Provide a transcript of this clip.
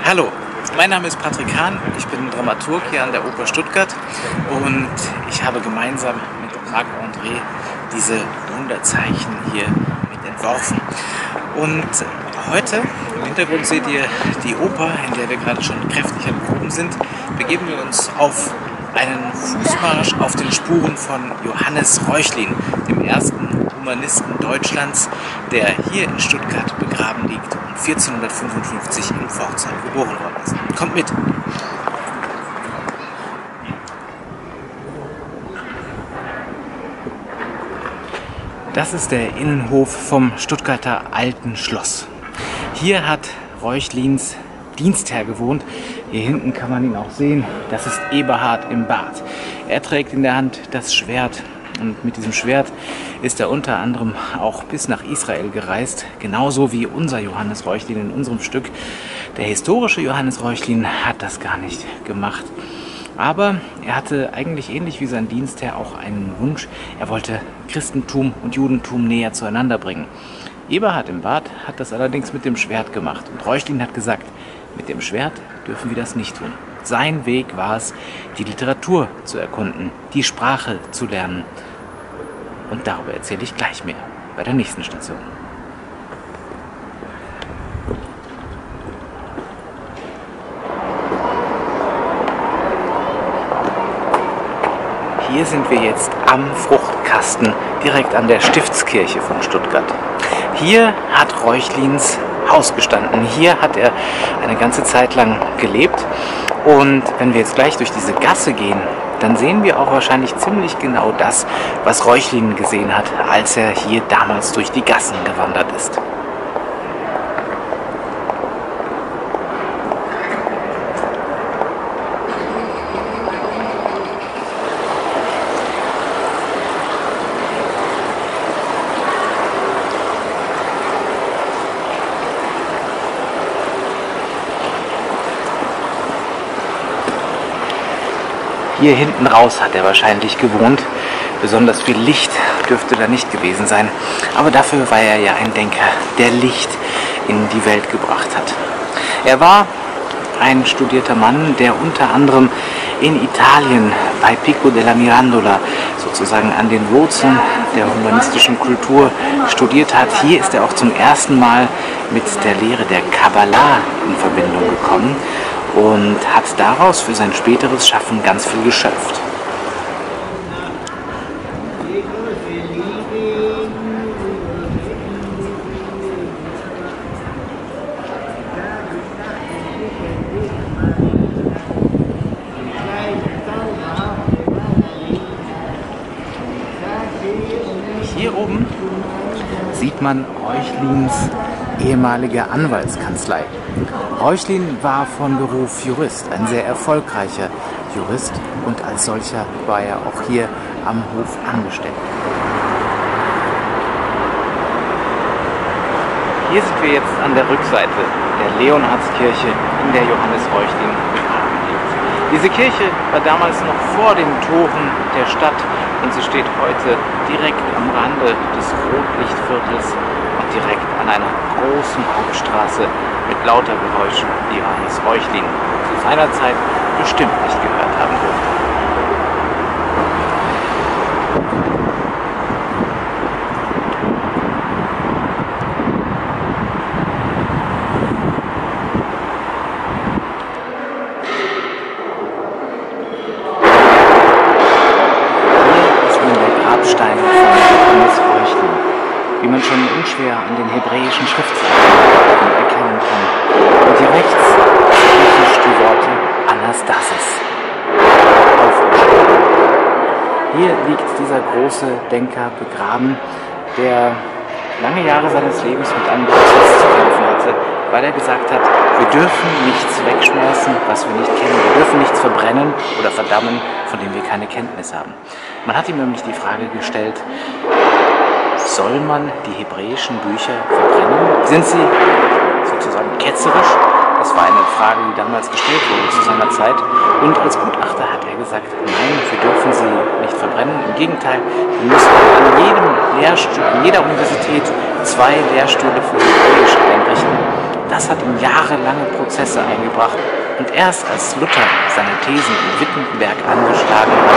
Hallo, mein Name ist Patrick Hahn, ich bin Dramaturg hier an der Oper Stuttgart und ich habe gemeinsam mit Marc-André diese Wunderzeichen hier mit entworfen. Und heute im Hintergrund seht ihr die Oper, in der wir gerade schon kräftig am Proben sind. Begeben wir uns auf einen Fußmarsch auf den Spuren von Johannes Reuchlin, dem ersten Humanisten Deutschlands, der hier in Stuttgart begraben liegt und 1455 in Pforzheim geboren worden ist. Kommt mit! Das ist der Innenhof vom Stuttgarter Alten Schloss. Hier hat Reuchlins Dienstherr gewohnt. Hier hinten kann man ihn auch sehen. Das ist Eberhard im Bart. Er trägt in der Hand das Schwert. Und mit diesem Schwert ist er unter anderem auch bis nach Israel gereist. Genauso wie unser Johannes Reuchlin in unserem Stück. Der historische Johannes Reuchlin hat das gar nicht gemacht. Aber er hatte eigentlich ähnlich wie sein Dienstherr auch einen Wunsch. Er wollte Christentum und Judentum näher zueinander bringen. Eberhard im Bart hat das allerdings mit dem Schwert gemacht. Und Reuchlin hat gesagt, mit dem Schwert dürfen wir das nicht tun. Sein Weg war es, die Literatur zu erkunden, die Sprache zu lernen. Und darüber erzähle ich gleich mehr bei der nächsten Station. Hier sind wir jetzt am Fruchtkasten, direkt an der Stiftskirche von Stuttgart. Hier hat Reuchlins Haus gestanden. Hier hat er eine ganze Zeit lang gelebt. Und wenn wir jetzt gleich durch diese Gasse gehen, dann sehen wir auch wahrscheinlich ziemlich genau das, was Reuchlin gesehen hat, als er hier damals durch die Gassen gewandert ist. Hier hinten raus hat er wahrscheinlich gewohnt. Besonders viel Licht dürfte da nicht gewesen sein. Aber dafür war er ja ein Denker, der Licht in die Welt gebracht hat. Er war ein studierter Mann, der unter anderem in Italien bei Pico della Mirandola, sozusagen an den Wurzeln der humanistischen Kultur, studiert hat. Hier ist er auch zum ersten Mal mit der Lehre der Kabbalah in Verbindung gekommen und hat daraus für sein späteres Schaffen ganz viel geschöpft. Hier oben sieht man Reuchlins ehemalige Anwaltskanzlei. Reuchlin war von Beruf Jurist, ein sehr erfolgreicher Jurist, und als solcher war er auch hier am Hof angestellt. Hier sind wir jetzt an der Rückseite der Leonhardskirche, in der Johannes Reuchlin begraben liegt. Diese Kirche war damals noch vor den Toren der Stadt und sie steht heute direkt am Rande des Rotlichtviertels und direkt an einer großen Hauptstraße mit lauter Geräuschen, die Johannes Reuchlin zu seiner Zeit bestimmt nicht gehört haben wird. Hier ist nun der Grabstein von Johannes Reuchlin, wie man schon unschwer an den hebräischen Schriftzeichen erkennen kann. Und hier rechts griechisch die Worte Anastasis. Auferstehen. Hier liegt dieser große Denker begraben, der lange Jahre seines Lebens mit einem Prozess zu kämpfen hatte, weil er gesagt hat, wir dürfen nichts wegschmeißen, was wir nicht kennen. Wir dürfen nichts verbrennen oder verdammen, von dem wir keine Kenntnis haben. Man hat ihm nämlich die Frage gestellt, soll man die hebräischen Bücher verbrennen? Sind sie sozusagen ketzerisch? Das war eine Frage, die damals gestellt wurde zu seiner Zeit. Und als Gutachter hat er gesagt, nein, wir dürfen sie nicht verbrennen. Im Gegenteil, wir müssen an jedem Lehrstuhl, an jeder Universität 2 Lehrstühle für Hebräisch einrichten, das hat ihm jahrelange Prozesse eingebracht. Und erst als Luther seine Thesen in Wittenberg angeschlagen hat,